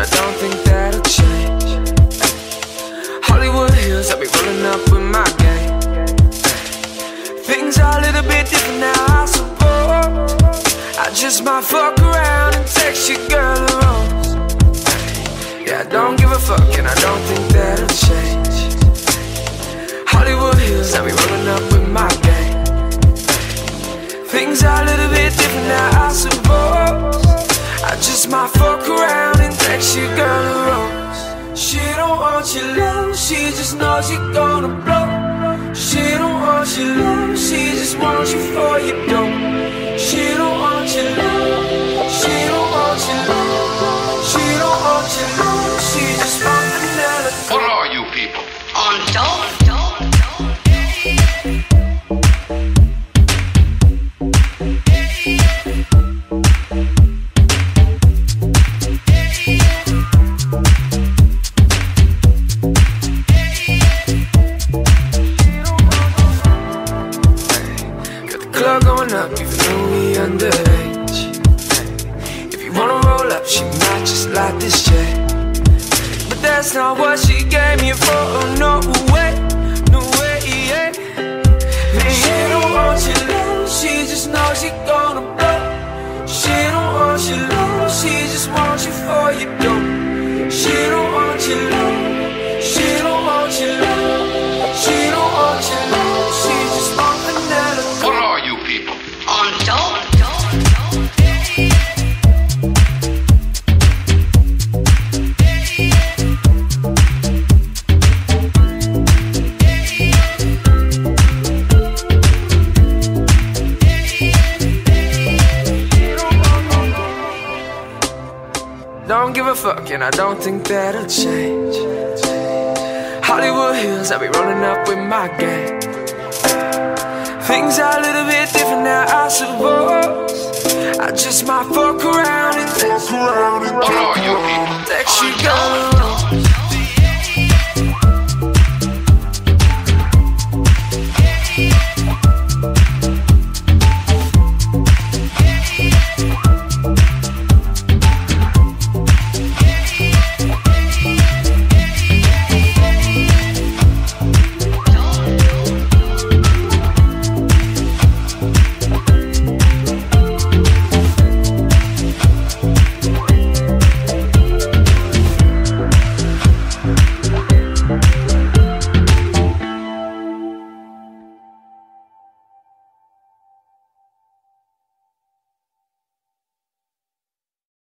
I don't think that'll change. Hollywood Hills, I'll be rolling up with my gang. Things are a little bit different now, I suppose. I just might fuck around and text your girl a rose. Yeah, I don't give a fuck and I don't think that'll change. Hollywood Hills, I'll be rolling up with my gang. Things are a little bit different now, I suppose. I just might fuck around and text your girl a rose. She don't want your love, she just knows you're gonna blow. She don't want your love, she just wants you for your dough. She don't want your love, she don't want your love. She don't want your love, she just wants vanilla. What are you people? On dope? Club going up, even though we underage. If you wanna roll up, she might just like this shit. But that's not what she came here for. Oh, no way, no way, yeah. She don't want your love, she just knows you're gonna blow. She don't want your love, she just wants you for your dough. She don't want your love, she don't want your love. She don't want your love, she just wants vanilla. What are you people? On dope? Don't give a fuck and I don't think that'll change. Hollywood Hills, I'll be rolling up with my gang. Things are a little bit different now, I suppose. I just might fuck around and text What are you people? you girl.